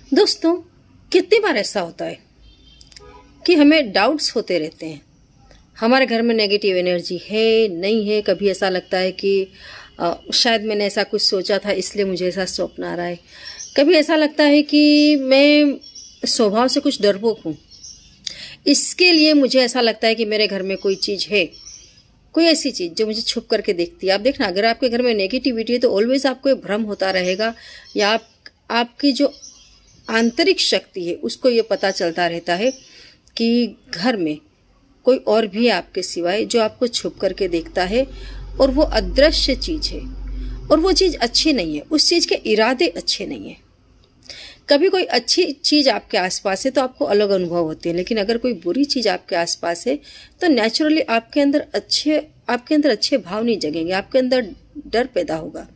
दोस्तों, कितनी बार ऐसा होता है कि हमें डाउट्स होते रहते हैं, हमारे घर में नेगेटिव एनर्जी है नहीं है। कभी ऐसा लगता है कि शायद मैंने ऐसा कुछ सोचा था इसलिए मुझे ऐसा स्वप्न आ रहा है। कभी ऐसा लगता है कि मैं स्वभाव से कुछ डरपोक हूँ, इसके लिए मुझे ऐसा लगता है कि मेरे घर में कोई चीज़ है, कोई ऐसी चीज़ जो मुझे छुप करके देखती है। आप देखना, अगर आपके घर में नेगेटिविटी है तो ऑलवेज आपको एक भ्रम होता रहेगा, या आपकी जो आंतरिक शक्ति है उसको ये पता चलता रहता है कि घर में कोई और भी आपके सिवाय जो आपको छुप करके देखता है, और वो अदृश्य चीज़ है और वो चीज़ अच्छी नहीं है, उस चीज़ के इरादे अच्छे नहीं हैं। कभी कोई अच्छी चीज़ आपके आसपास है तो आपको अलग अनुभव होते हैं, लेकिन अगर कोई बुरी चीज़ आपके आसपास है तो नेचुरली आपके अंदर अच्छे भाव नहीं जगेंगे, आपके अंदर डर पैदा होगा।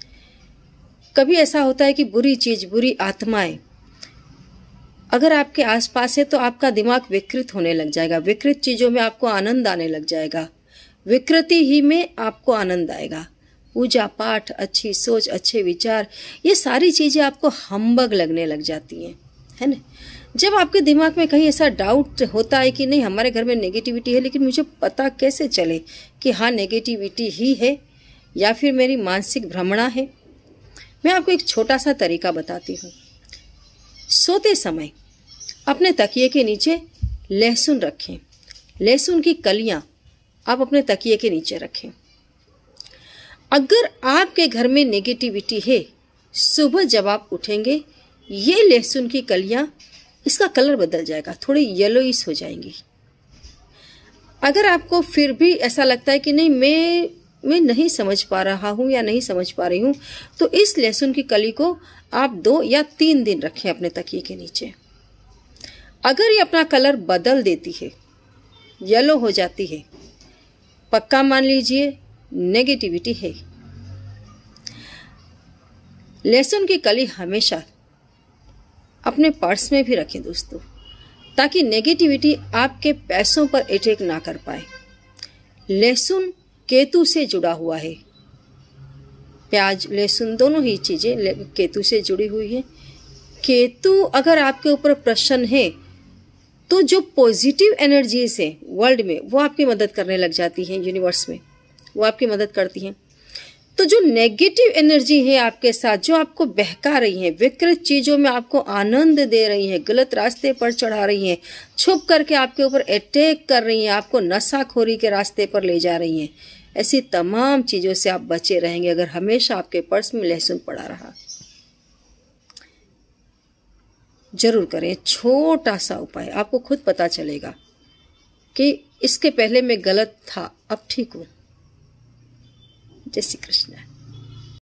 कभी ऐसा होता है कि बुरी चीज़, बुरी आत्माएं अगर आपके आसपास है तो आपका दिमाग विकृत होने लग जाएगा, विकृत चीज़ों में आपको आनंद आने लग जाएगा, विकृति ही में आपको आनंद आएगा। पूजा पाठ, अच्छी सोच, अच्छे विचार, ये सारी चीज़ें आपको हम्बग लगने लग जाती हैं, है ना। जब आपके दिमाग में कहीं ऐसा डाउट होता है कि नहीं हमारे घर में नेगेटिविटी है, लेकिन मुझे पता कैसे चले कि हाँ नेगेटिविटी ही है या फिर मेरी मानसिक भ्रमणा है। मैं आपको एक छोटा सा तरीका बताती हूँ। सोते समय अपने तकिए के नीचे लहसुन रखें, लहसुन की कलियाँ आप अपने तकिए के नीचे रखें। अगर आपके घर में नेगेटिविटी है, सुबह जब आप उठेंगे ये लहसुन की कलियां, इसका कलर बदल जाएगा, थोड़ी येलोइश हो जाएंगी। अगर आपको फिर भी ऐसा लगता है कि नहीं मैं नहीं समझ पा रहा हूँ या नहीं समझ पा रही हूँ, तो इस लहसुन की कली को आप 2 या 3 दिन रखें अपने तकिए के नीचे। अगर ये अपना कलर बदल देती है, येलो हो जाती है, पक्का मान लीजिए नेगेटिविटी है। लहसुन की कली हमेशा अपने पर्स में भी रखें दोस्तों, ताकि नेगेटिविटी आपके पैसों पर अटैक ना कर पाए। लहसुन केतु से जुड़ा हुआ है, प्याज, लहसुन दोनों ही चीजें केतु से जुड़ी हुई है। केतु अगर आपके ऊपर प्रसन्न है तो जो पॉजिटिव एनर्जीज है वर्ल्ड में वो आपकी मदद करने लग जाती हैं, यूनिवर्स में वो आपकी मदद करती हैं। तो जो नेगेटिव एनर्जी है आपके साथ, जो आपको बहका रही है, विकृत चीज़ों में आपको आनंद दे रही है, गलत रास्ते पर चढ़ा रही हैं, छुप करके आपके ऊपर अटैक कर रही हैं, आपको नशाखोरी के रास्ते पर ले जा रही हैं, ऐसी तमाम चीज़ों से आप बचे रहेंगे अगर हमेशा आपके पर्स में लहसुन पड़ा रहा। जरूर करें, छोटा सा उपाय, आपको खुद पता चलेगा कि इसके पहले मैं गलत था, अब ठीक हूँ। जय श्री कृष्ण।